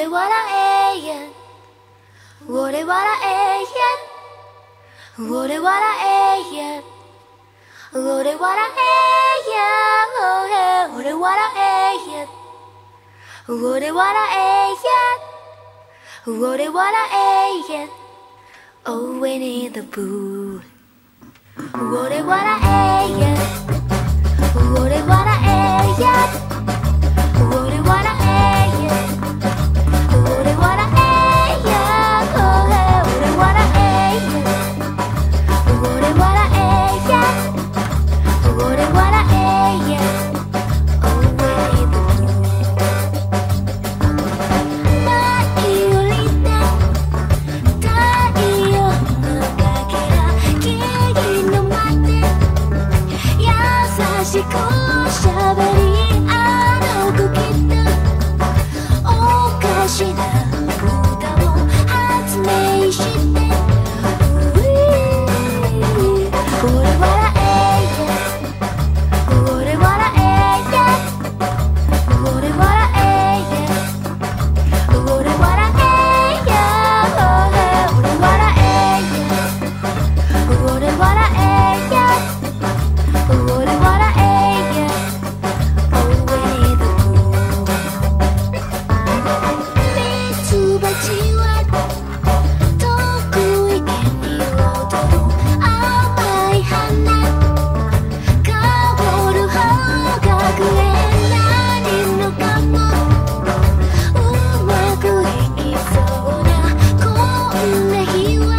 俺は永遠俺は永遠俺は永遠俺は永遠俺は永遠俺は永遠俺は永遠 Oh Winnie the Pooh 俺は永遠俺は永遠俺は永遠俺は永遠俺は永遠俺は永遠俺は永遠 Oh Winnie the Pooh 前よりね太陽のかけら霧の間で優しくしゃべりあの子きっとおかしな歌を発明して俺は永遠俺は永遠俺は永遠俺は永遠俺は永遠俺は永遠俺は永遠 Oh Winnie the Pooh ミツバチは遠く池に踊る甘い花香る方角へ何のかもうまくいきそうなこんな日は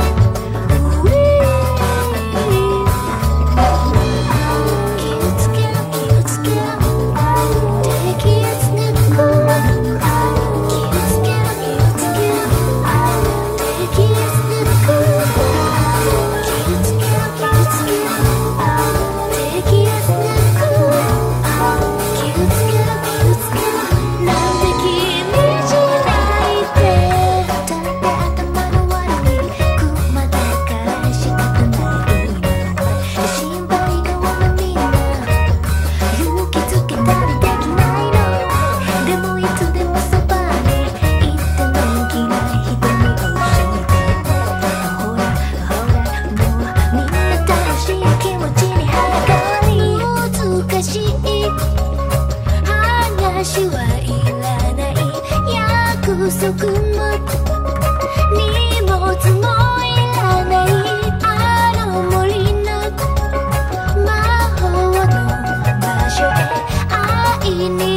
気をつけろ気をつけろ低気圧が来る気をつけろ気をつけろ低気圧が来る気をつけろ気をつけろ低気圧が来る気をつけろ気をつけろなんで君じゃないってだって頭の悪い熊だから仕方ないの心配が多いみんな勇気づけたりできないのでもいつでもそばにいてのんきな人に教えてほらほらもうみんな楽しい気持ちに早がり難しい話はいらない約束も荷物もいらないあの森の魔法の場所へ会いに